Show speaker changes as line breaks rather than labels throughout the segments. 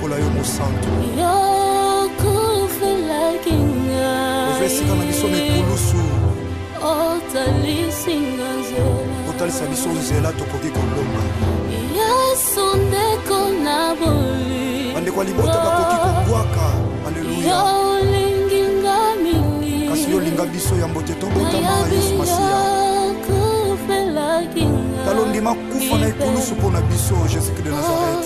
lokola yo mosantu. Ovesika na biso mekulusu. Otalisa biso nzela tokoki kolonga. Bandeko ya libota bakoki kobwaka. Alleluya. Kasi yo linga biso ya mbote tobotama Yesu Masiya. Talondima kufa na ekulusu pona biso Jésus de Nazareth.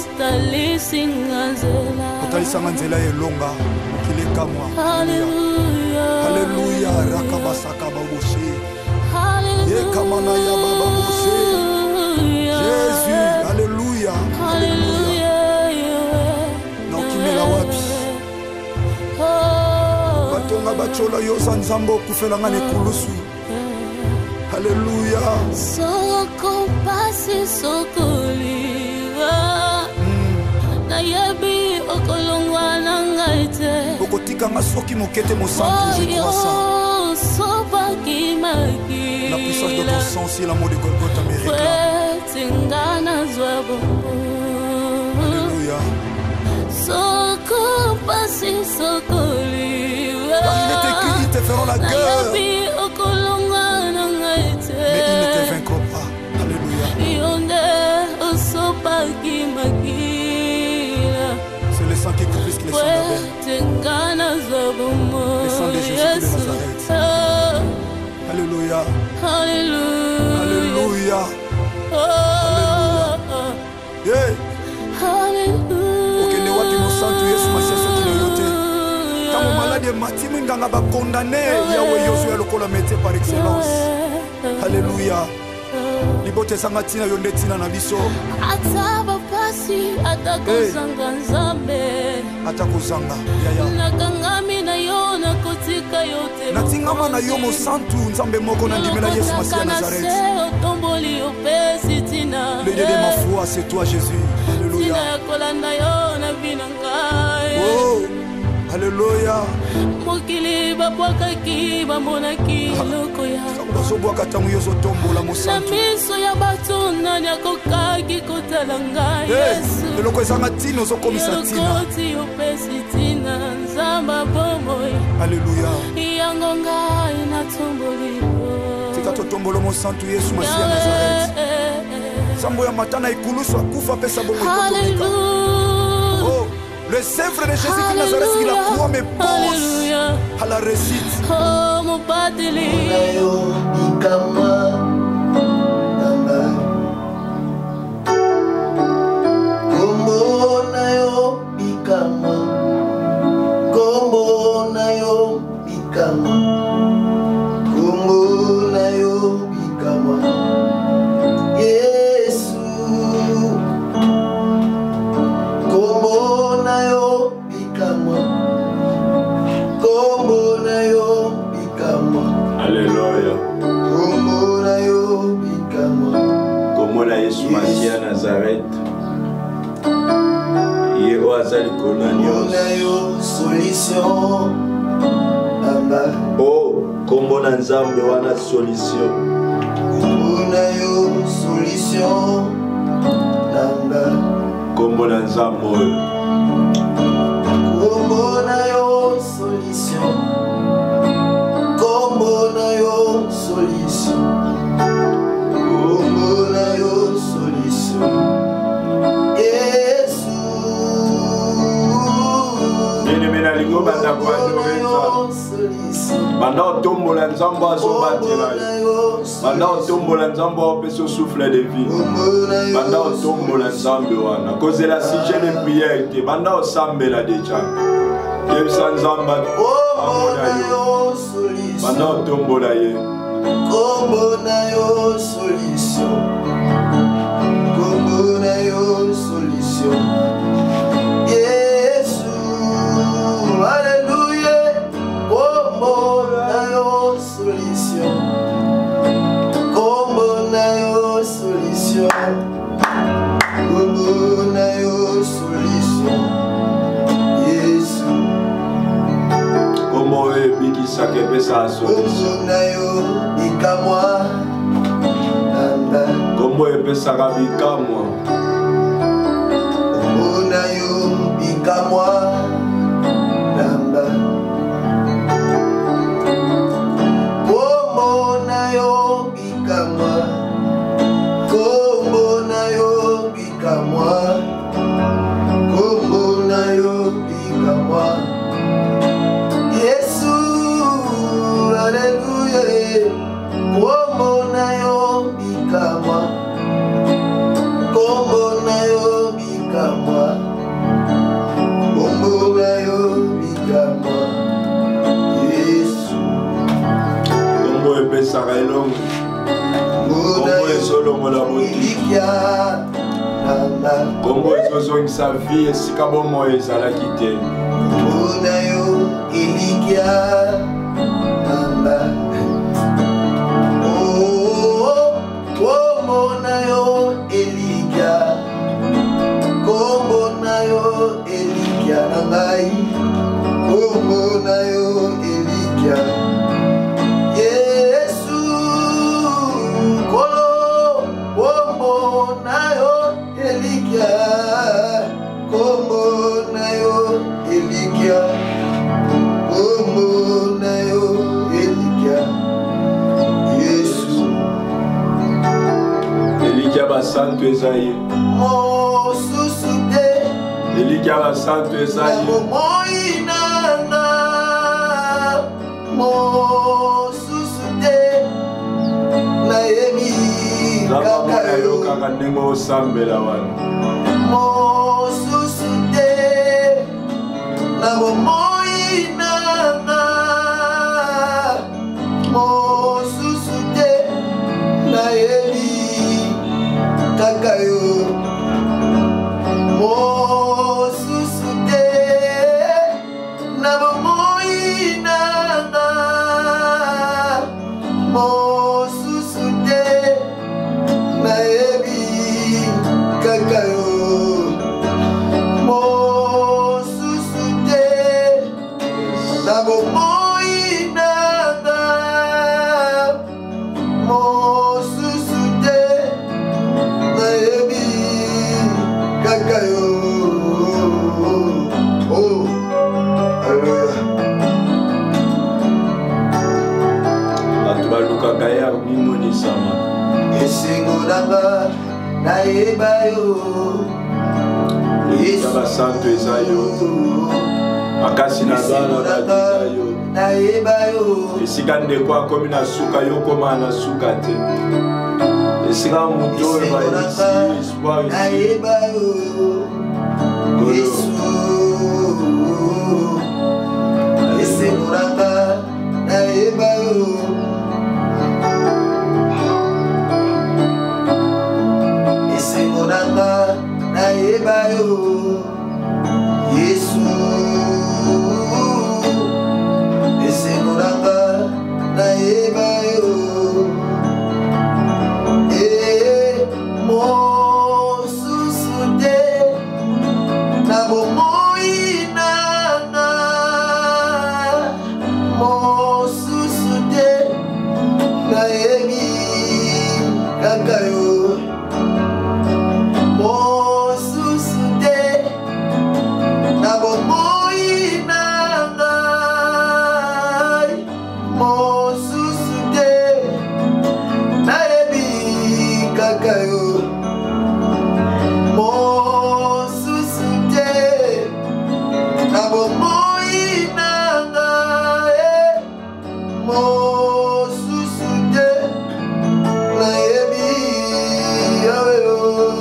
Otalisa nzela elonga okileka mwa. Alléluia, rakabasaka baboshe. Yekamana ya baba boshe. Jésus, alléluia, alléluia. Na okimela wapi? Batonga bachola yo sanzambo kufela ngane kulusu. Alléluia.
Soko pasi sokoliwa. Na yabi okolongwa na ngaite.
Okotika ngasoki mokete mosantu je crois ça. La puissance de ton sang, si l'amour de Golgotha me réclame. Alléluia. Car il est écrit, ils te feront la guerre, mais ils ne te vaincront pas. Alléluia. C'est le sang qui est plus que le sang d'Abel. Le sang de Jésus de Nazareth. Alléluia. Alléluia. Alléluia. Yeah. Okende wapi mosantu Yesu Masiya soki na yote. Tango malade matimi nganga ba condamné Yahweh Yosu ya lokola métier par excellence. Alléluia. Libote sanga tina yonde tina na biso.
Ataba pasi atakozanga nzambe.
Atakozanga yaya.
Nakangami na yo na kotika yote.
Natingama na yo mosantu nzambe moko na ndimela Yesu Masiya Nazareth. Le Dieu de ma foi, c'est toi Jésus. Alléluia. Oh, alléluia. Alléluia. Totombolo mosantu Yesu Masiya Nazareth. Sambo ya matana ikulusu akufa pesa bongo ikotomeka. Oh, le sèvre de Jésus de Nazareth qui la croix me pose à la réussite.
Oh, mon badeli.
Yesu Masiya Nazareth. Yego azali kolanios. Solution. Oh, kombo na nzambe wana solution. Solution. Kombo na nzambe. Kombo na yo solution. Kombo na yo solution. Banda tombola nzambo azobatela banda tombola nzambo apeso souffle de vie banda tombola nzambe wana cause la sujet de prière te banda osambela deja kebisa nzamba amona yo banda tombola ye kombo na yo solution kombo na yo solution Yesu alléluia kombo na yo solution kombo na yo solution kombo na yo solution Yesu kombo ebikisa kepesa solution kombo na yo bikamwa kombo epesaka bikamwa kombo na yo bikamwa sa vie esika bomoi ezalaki te.
Kombo na yo elikia nanga. Kombo na yo elikia. Kombo na yo elikia nangai. Kombo na yo elikia. Yesu kolo. Kombo na yo elikia. Kombo na yo elikia. Kombo na yo elikia. Yesu
Elikia basantu ezaye.
mosusu te.
Elikia basantu ezaye.
Moi nanga mosusu te. Nayebi kaka yo
kaka ndenge osambela wana.
mosusu te. Na moi nanga mosusu te. Nayebi kaka yo mosusu te. Na moi nanga mosusu te. Nayebi kaka yo mosusu te. Na moi nanga mosusu te. Nayebi kaka yo. Oh, alléluia.
Bato balukaka ya mimonisama.
Esengo nanga nayeba yo.
Elikia basantu ezayo. Makasi na bana bazayo.
Nayeba yo.
Esika ndeko akomi na suka yo koma na suka te. Esika muto oyo bayebisi espoir esi.
Nayeba yo. Yesu esengo nanga nayeba yo. Esengo nanga nayeba yo. Yesu esengo nanga nayeba yo. Mosusu te. Na bomoi nanga mosusu te. Nayebi kaka yo mosusu te. Na bomoi nanga mosusu te. Nayebi kaka yo mosusu te. Na bomoi nanga mosusu te. Nayebi yawe yo.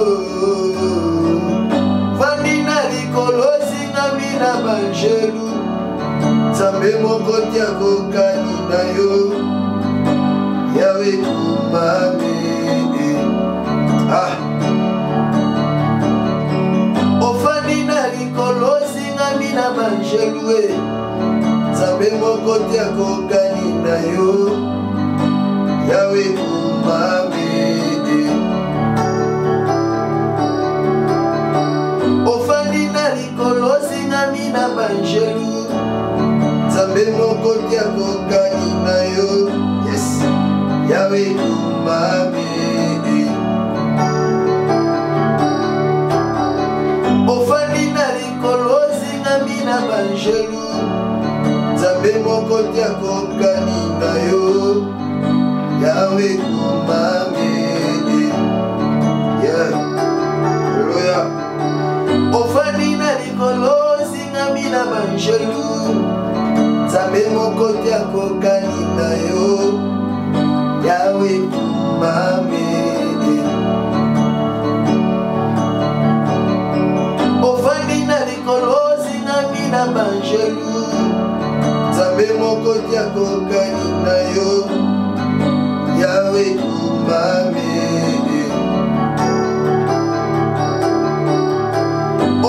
Vandi na likolo singami na banjelu. Nzambe moko tia kokani na yo. Yawe kumame. Ah, ofandi na likolo singami na banjelu. Nzambe moko tia kokani na yo. Yawe kumame. Ofandi na likolo singami na banjelu. Nzambe moko tia kokani na yo. Yes, Yawe kumame. Ofandi na likolo singami na banjelu. Nzambe moko tia kokani na yo. Yawe kumame. Yeah, hallelujah. Ofandi na likolo singami na banjelu. Nzambe moko tia kokani na yo. Yawe kumame. Ofandi na likolo singami na banjelu. Nzambe moko tia kokani na yo. Yawe kumame.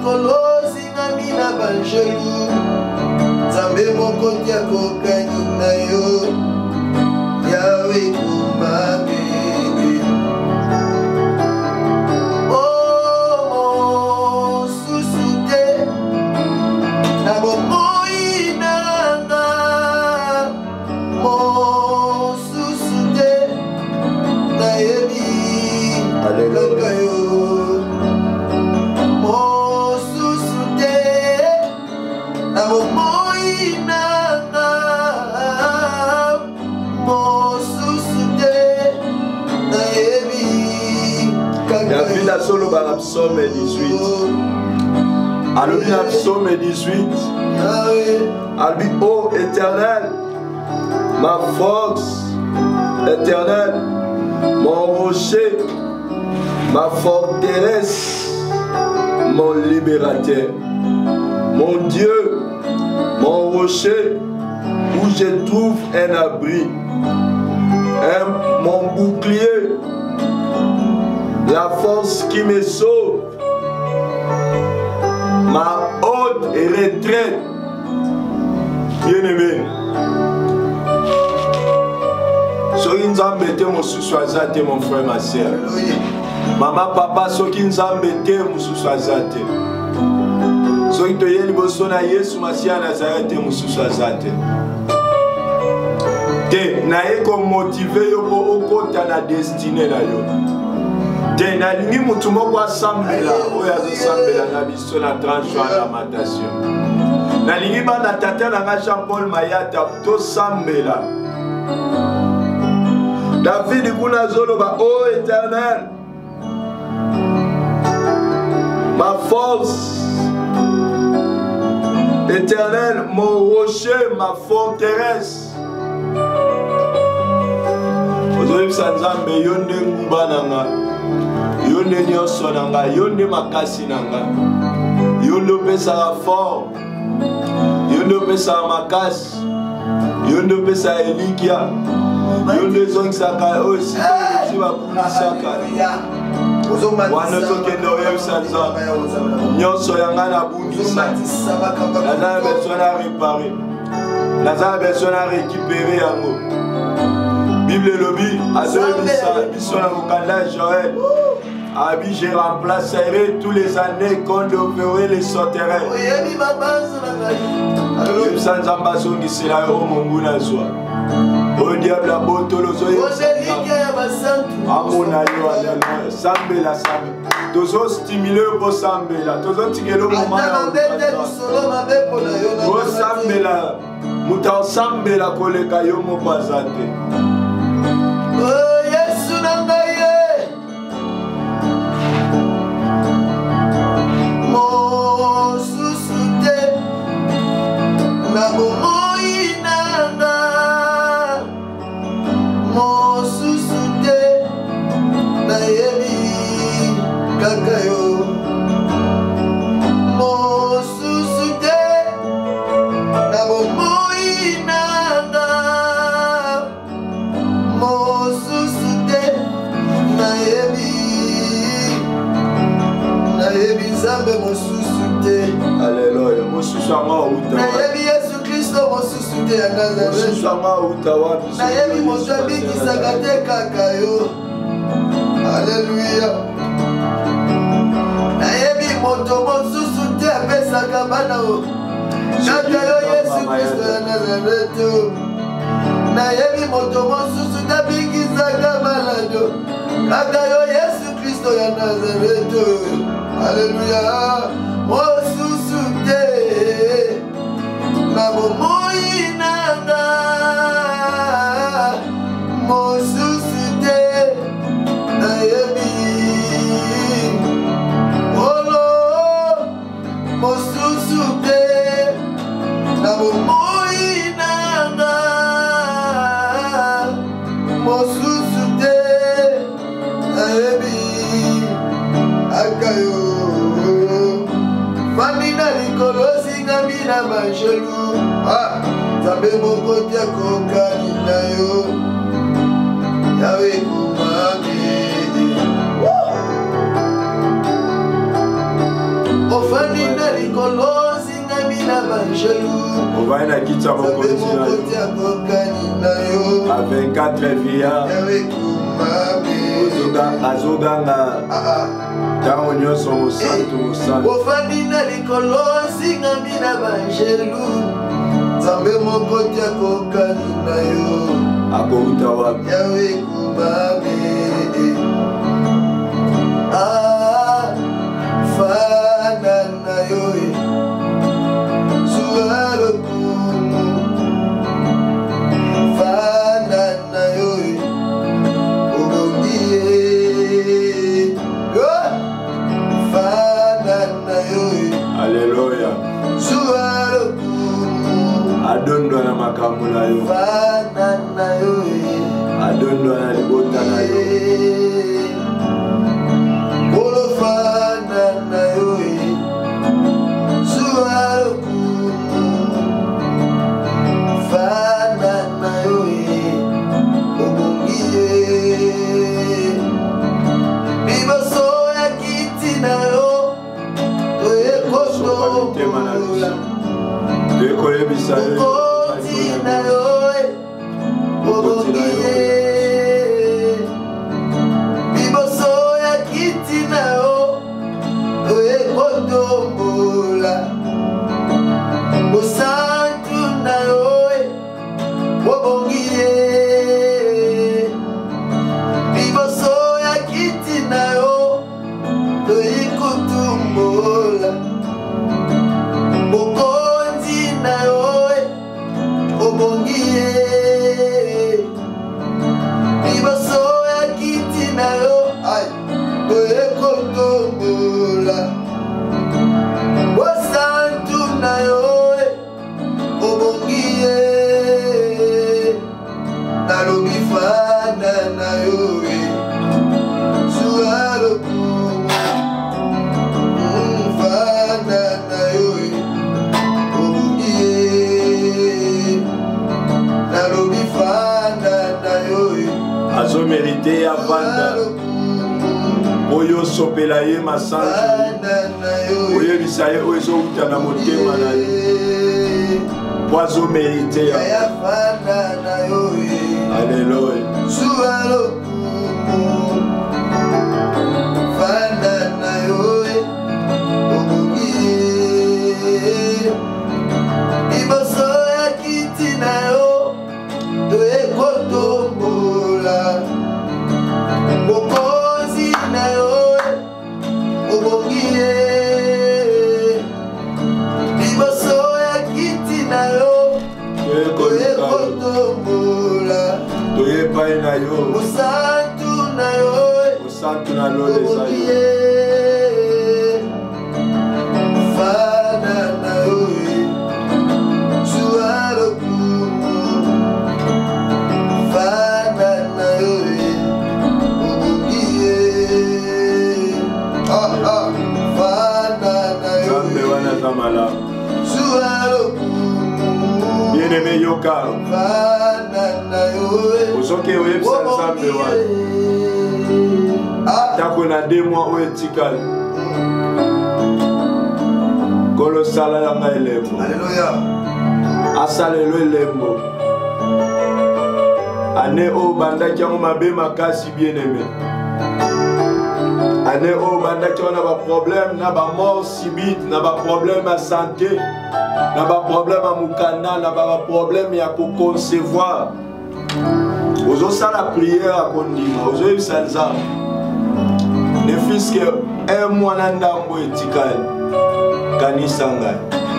likolo zingami na banjelu Nzambe moko tia kokani na yo Yawe kumame Oh mosusu te na bomoi nanga mosusu te na yebi kaka yo mosusu te na bomoi nanga mosusu te na yebi kaka yo
David a solo par psaume 18. Alors il a psaume 18. Elle dit, ô Éternel, ma force, Éternel, mon rocher, ma forteresse, mon libérateur, mon Dieu, mon rocher, où je trouve un abri, mon bouclier, la force qui me sauve, ma haute retraite. Bien-aimé, soki nzambe te mosusu aza te mon frère ma sœur. Maman papa soki nzambe te mosusu aza te. Soki toye liboso na Yesu Masiya Nazareth te mosusu aza te. Te naye komotive yo po okota na destinée na yo. Te nalingi mutu moko asambela oyo azosambela na biso na 30 jours ya lamentation. Nalingi bana tata nanga Jean-Paul Mayata tosambela. David kuna zoloba, ô Éternel, ma force, Éternel, mon rocher, ma forteresse. Aujourd'hui, Sanzambe, yonde nguba nanga, yonde nyoso nanga, yonde makasi nanga, yonde pesa fort, yonde pesa makasi, yonde pesa elikia. Yonde zongisaka aussi bakulisaka wana tokende oyebisa nyonso yanga nabungisa naza besoin na réparer naza besoin na récupérer yango Bible elobi azoyebisa biso na mokanda Joël abi je remplacerai tous les années qu'on devrait les sauterelles oyebisa nzambe azongisela yo monguna zwa o diable a botolo zo amona yo alléluia sambela sambe tozo stimuler po sambela tozo tikelo momana o sambela muta sambela koleka yo mopazate
o Yesu nanga ye mo susute na bomoi nanga mosusu te na yebi kaka yo mosusu te na bomoi nanga mosusu te na yebi Nzambe mosusu te
Alléluia mosusu anga uta
na yebi Yesu Kristo mosusu te ya Nazareth
mosusu anga uta wapi
na yebi moto abikisaka te kaka yo Alléluia na yebi moto mosusu te apesaka bana o kaka yo Yesu Kristo ya Nazareth na yebi moto mosusu te abikisaka balado kaka yo Yesu Kristo ya Nazareth Alléluia mosusu te na bomoi nanga mosusu te na yebi olo mosusu te na bomoi nanga mosusu te na yebi akayo fandi na likolo singami na banjelu Nzambe moko tia kokani na yo Yawe kumame ofandi na likolo singami na banjelu
ovaina kitsa mokonzi na yo a 24 via azoganga ntango nyonso mosantu
ofandi na likolo singami na banjelu nzambe moko te akokani na yo
akouta wapi
yawe kumabe fana na yo sualokumu fana na yo obongie fana na yo
alleluya
sualokumu
adondwa na makambo na yo
fana na yo
adondwa na libota na yo
olofana na yo sualokumu fana na yo obongie liboso ya kiti na yo toyekosomola
toyekoyebisa yo
okoti na yo obongie liboso ya kiti na yo toyekotombola bosantu na yo obongie liboso ya kiti na yo toyikotumbola bokonzi na yo obongie liboso ya kiti na yo toyekotombola bosantu na yo obongie nalobi fana na yo sualokumu fana na yo obongie nalobi fana na yo
azomérite ya vanda oyo sopela ye masanzu oyebisa ye oyo ezouta na motema na ye po azomérite ya
fana na yo
alleluya
sualokumu fana na yo obongie liboso ya kiti na yo toyekotombola bokonzi na yo obongie liboso ya kiti na yo toyekotombola
toyepai na yo
mosantu na yo
mosantu na loleza yo
fana na yo sualokumu fana na yo obongie fana na yo
nzambe wana za malamu
sualokumu
bien-aimé yoka
fana na yo
ozoki oyebisa nzambe wana atako na 2 mois oyo etikali kolo salalanga elembo
Alléluia.
asalelo elembo ane oyo bandaki yango mabe makasi bien-aimé ane oyo bandaki yango na baproblème na bamort subite na baproblème ya santé na baproblème ya mokanda na baproblème ya koconcevoir ozosala prière akondima ozoyebisa nzambe ne fiske 1 mois na ndambo etikali kanisa ngai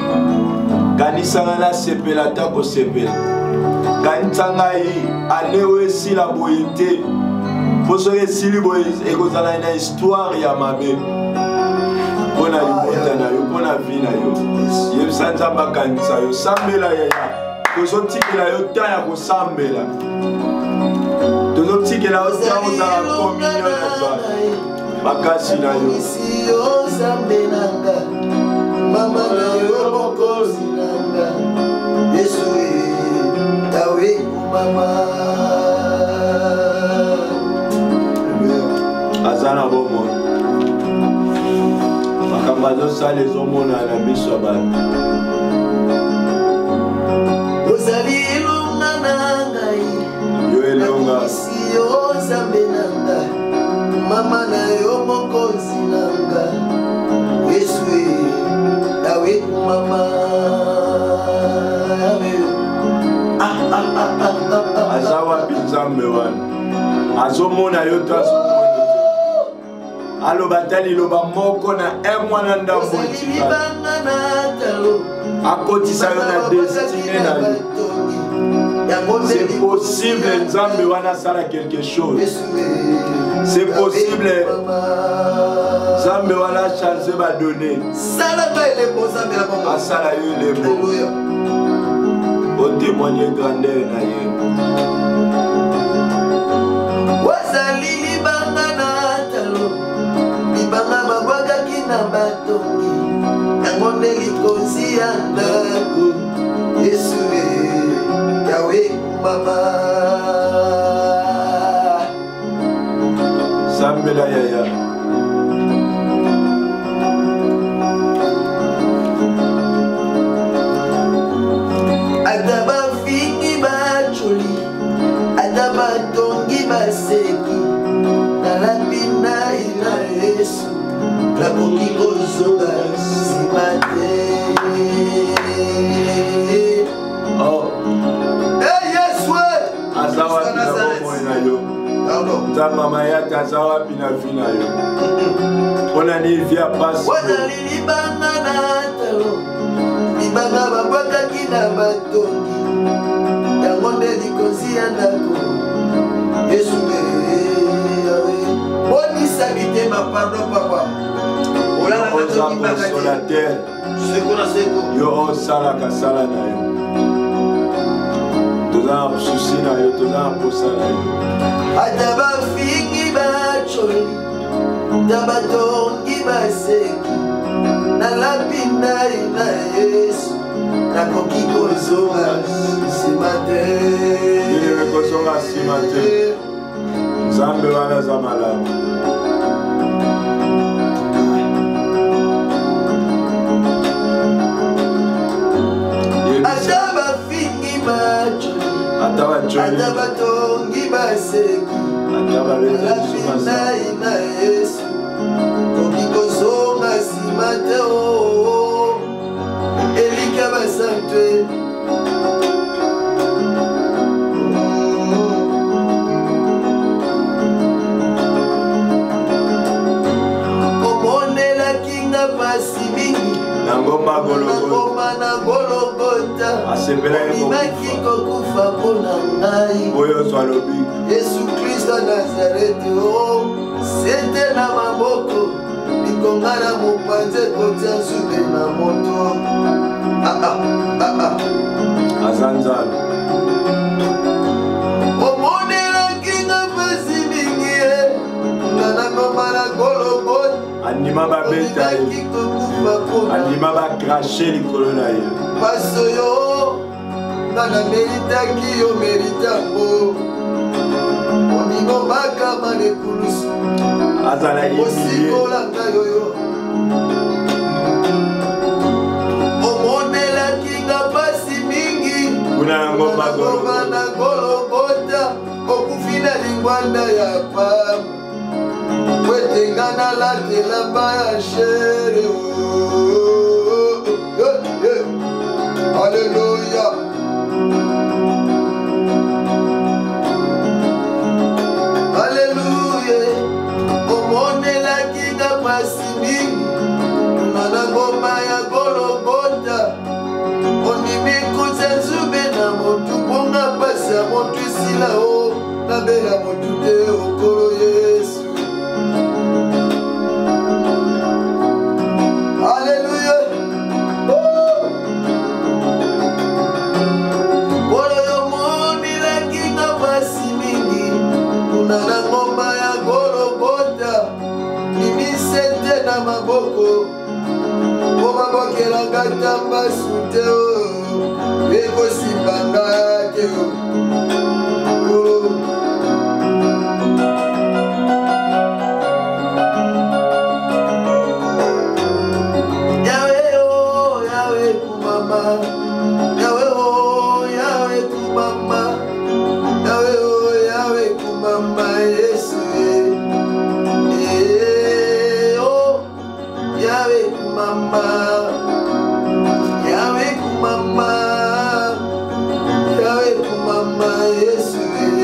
nasepela ata kosepela kanisa ngai ane oyo esila boye te mpo soki esili boye ekozala na histoire ya mabe mpo na libota na yo mpo na vi na yo yebisa nzambe akanisa yo sambela yaya tozotikela yo ta ya kosambela tozotikela yo ta ozala communion ya nzambe makasi na yo
mama na yo mokozi nanga yesu tawe mama
aza na bomoi makambo ça les hommes on a la mise sur balle.
Ozali ilunga nangai.
Yo elonga.
Si ozambe nanga. Mama na yo mokonzi nanga. Yesu dawe mama.
Azawa binzambe wana. Azomona yo tazo. Alo batali lo ba moko na mwana ndambo tika. Akotisa yo na destiné na yo. C'est possible Nzambe wana sala quelque chose. C'est possible Nzambe wana chance ba donner.
Sala ka ele bozambe la bongo.
Asala yo le bon.
Alléluia.
O témoigner grandeur na ye.
Wazali libanga na talo. Libanga babwaga kina batongi. Yango nde likonzi ya ndako. Yesu Yahweh mama.
Sambela yaya.
Adaba fingi bacholi. Adaba tongi baseki. Nalapina ina Yesu. Laboki kozonga simate.
Oh.
Hey Yesu.
Azawa pina na yo. Zama mayata azawa pina fina yo. Ona ni via passe.
Wana libanga na talo. Libanga babaka kina batongi. Yango nde likonzi ya ndako. Yesu bonisa bitema pardon papa. Olala batongi bakati. Seko na seko.
Yo sala kasala na yo. Toza susi na yo, toza posa na yo.
Adaba fingi bacholi. Daba tongi baseki. Na lapina ina Yesu. Na koki kozonga simate.
Yele kozonga simate. Zambe wana za malamu.
Adaba fingi bacholi. Adaba tongi baseki.
Adaba
lapina ina Yesu. Koki kozonga simate o. Elika basantwe. Omonela kinga pasi mingi.
Nangoma
na Golgotha.
Asepela ye
Imaki kokufa pona ngai.
Oyo swalobi.
Yesu Kristo Nazareti oh. Sente na maboko. Bikonga na mopanze kotia nzube na moto.
Azanzana.
Omonela kinga pasi mingi Nana ngoma na Golgotha.
Anima babeta ye.
Imaki kokufa pona.
Anima ba cracher likolo na ye.
Paso yo Nana meritaki yo meritango. Oningo baka manekulusu.
Azala ye.
Osikola ngayoyo. Omonela kinga pasi mingi.
Kuna ngoma
na Golgotha. Okufina lingwanda ya pamba. Kwetengana latela mbaya shere. Alléluia. Alléluia. Omonela kinga pasi mingi. Nana ngoma ya Golgotha. Onimi kutse nzube na motu. Bonga pasi ya motu isila o. Nabela motu te okolo Yesu. Alléluia. Bolo yo moni la kinga pasi mingi. Nana ngoma ya Golgotha. Mimi sente na maboko. Oma bokela ngatamba sute o. Eko sipanga te o. Yahweh oh Yahweh kumama, Yahweh oh Yahweh kumama Yesu. Oh Yahweh kumama, Yahweh kumama, Yahweh kumama Yesu.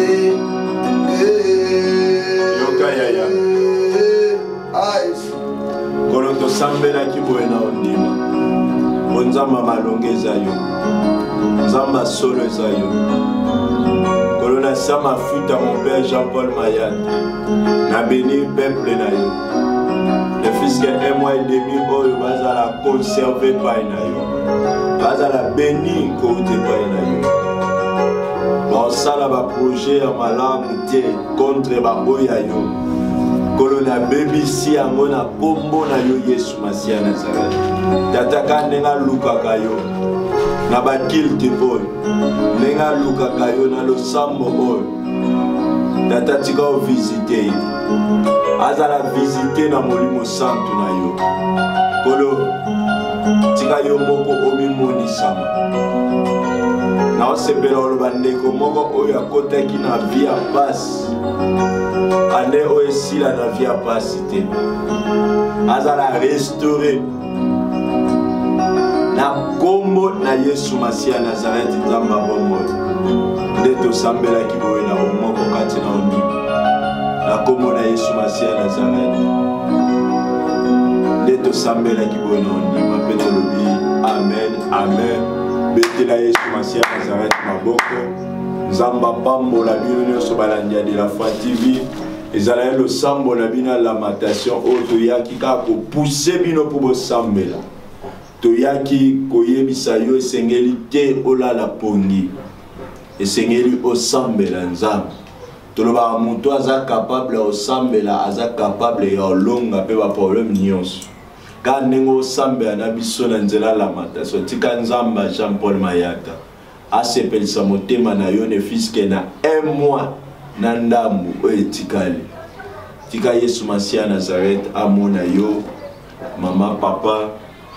Kono to sambela kiboena ondima. Onzamba malongeza yo. Nzamba solo zayo. Kono na sama futa mon père Jean-Paul Mayat. Na béni peuple na yo. Le fils que 1 mois et demi oyo bazala conservé par na yo. Bazala béni côté par na yo. Bon ça là ba projet en malamu tie contre ba boya yo. Kolona baby si angona kombo na yo Yesu Masia Nazareth. Tataka nenga luka kayo. Na bakil te boy. Nenga luka kayo na lo sambo boy. Tatatika o visiter. Azala visiter na molimo santo na yo. Kolo tika yo moko omimoni sama. Na osepela olobandeko moko oyo akotaki na via passe. Ane oesila na via pasite. Azala restauré. Na kombo na Yesu Masia Nazareth nzamba bombo. Ndeto sambela kiboye na omoko kati na ondimi. Na kombo na Yesu Masia Nazareth. Ndeto sambela kiboye na ondimi. Mapete lobi. Amen. Amen. Betela Yesu Masia Nazareth maboko. Nzamba pambo la bino so balandia de la foi TV. Ezala le sambo na bina lamentation oto yaki ka ko pousser bino pour sambela. To yaki koyebisa yo esengeli te olala pongi. Esengeli o sambela nzambe. Toloba muto aza capable o sambela aza capable ya longa pe ba problème nyonso. Ka nengo sambela na biso na nzela lamentation tika nzamba Jean-Paul Mayata. Asepelisa motema na yo ne fiske na 1 mois na ndambu oyo etikali. Tika Yesu Masia Nazareth amona yo, maman, papa,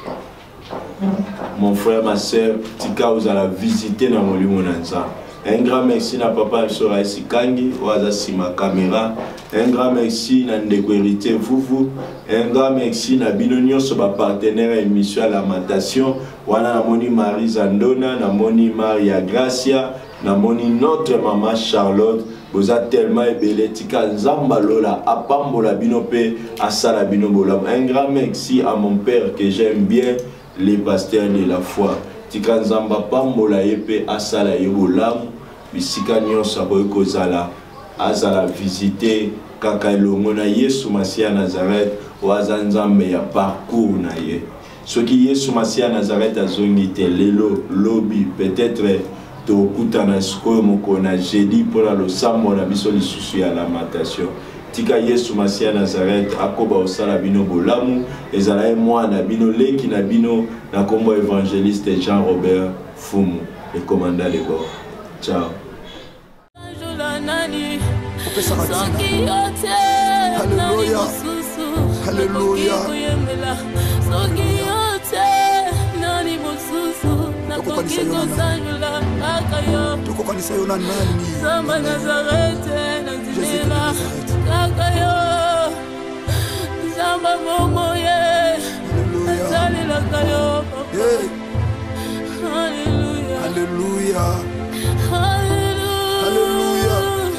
mon frère, ma soeur, tika vous allez visiter dans mon lieu monanza. Un grand merci na papa sera ici kangi, oaza si ma caméra. Un grand merci na ndekwerité fufu. Un grand merci na binonio so ba partenaire émission lamentation. Wana na moni Marie Zandona, na moni Maria Gracia, na moni notre maman Charlotte. Vous êtes tellement ébélé, tika nzamba lola, apambola binope, asala binobola. Un grand merci à mon père que j'aime bien, les pasteurs de la foi. Tika nzamba pambola yepe, asala yebolam, bisika nyonso boyko zala, azala visiter, kaka elongo na Yesu Masia Nazareth, waza nzambe ya parcours na ye. Soki Yesu Masia Nazareth azongi te lelo, lobby, peut-être tokuta na sikoyo mokona jeudi pour la losambo na biso lisusu ya lamentation. Tika Yesu Masia Nazareth akoba osala bino bolamu ezala ye mwana bino leki na bino na kombo évangéliste Jean-Robert Fumu le commandant de bord. Ciao.
Alléluia. Alléluia. Tukokanisa yo na nani?
Samba Nazareth na zimela kaka yo. Samba momo ye. Azali la kayo. Alléluia.
Alléluia.
Alléluia.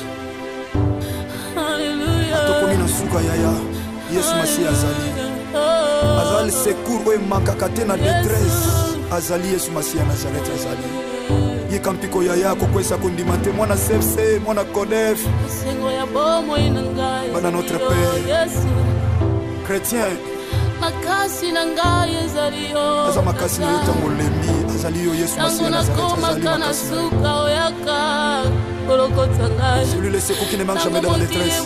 Alléluia.
Atokomi na suka yaya. Yesu Masia azali. Azali secours oyo makaka te na détresse. Azali Yesu Masia Nazareth azali. Yekampiko yaya kokwesa kondima te mwana CFC mwana CODEF. Bana notre Père. Chrétien.
Makasi na ngai ezali yo.
Aza makasi na yo tango lembi azali yo Yesu Masia Nazareth azali makasi.
Suka oyaka kolokota ngai.
Celui le secours qui ne manque jamais dans la détresse.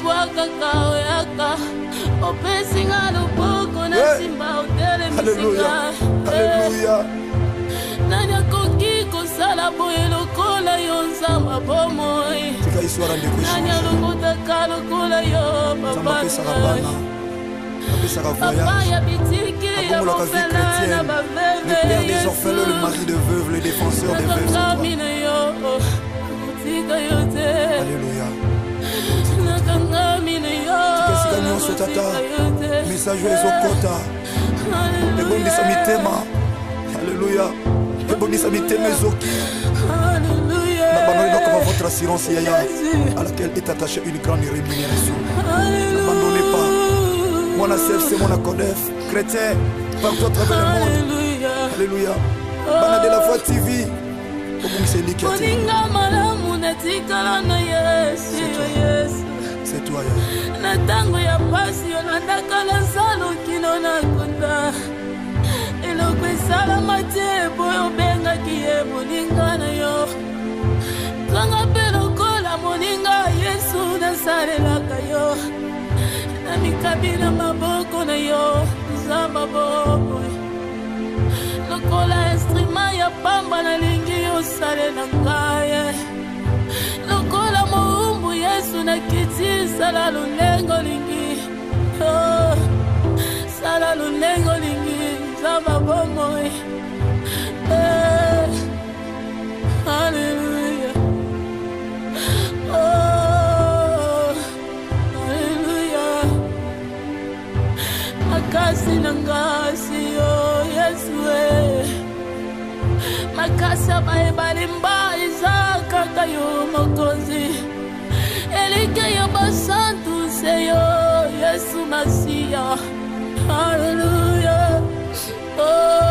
Alléluia. Alléluia.
Nanya koki kosala boye lokola yo nzamba bomoi.
Tika histoire de kushi.
Nanya lokota kalokola yo papa.
apesaka voyage abongolaka vie chrétienne, le père des orphelins, le mari de veuves, le défenseur des veuves, c'est toi. Alléluia. Tikesika nyonso tata message ezokota ebongisa mitema. Alléluia. Ebongisa mitema ezoki na bango votre assurance yaya à laquelle est attachée une grande rémunération. N'abandonnez pas. Mon CFC, mon Codef, chrétien, partout à travers le monde. Alléluia. Bana de la Voix TV. C'est toi, Natango ya pasi onandakala salo kino na konda. Eloko esala mate boyo benga kiye moninga na yo. Kanga pelo kola moninga Yesu nasalelaka yo. Na mikabila maboko na yo zamba boko. Lokola instrument ya pamba na lingi yo sale na ngaye. Lokola moumbu Yesu na kiti sala lulengo lingi. Oh, sala lulengo lingi zamba bomo. Hallelujah. Oh, hallelujah. Makasi nangasi yo Yesu. Makasi balimba izaka kayo mokozi. Elike yo basantu seyo Yesu Masia. Hallelujah. Oh.